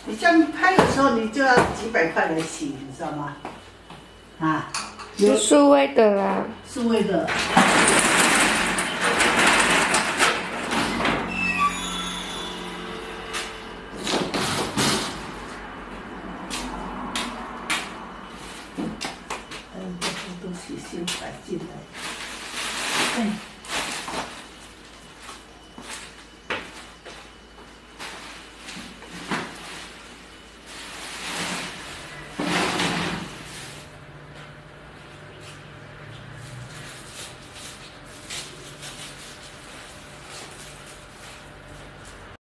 你这样拍的时候，你就要几百块来洗，你知道吗？啊， 是数位的啦。 数位的。